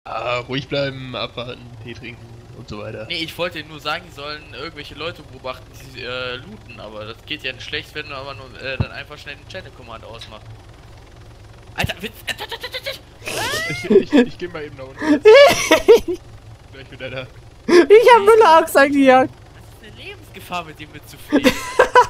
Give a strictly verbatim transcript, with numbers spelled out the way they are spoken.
Ah, ruhig bleiben, abwarten, Tee trinken und so weiter. Nee, ich wollte nur sagen, die sollen irgendwelche Leute beobachten, die äh, looten, aber das geht ja nicht schlecht, wenn du aber nur äh, dann einfach schnell den Channel Command ausmachst. Alter, Witz! Ich, ich, ich geh mal eben nach unten. Gleich wieder da. Ich hab Müller auch gesagt, ja. Das ist eine Lebensgefahr, mit dem mitzufliegen.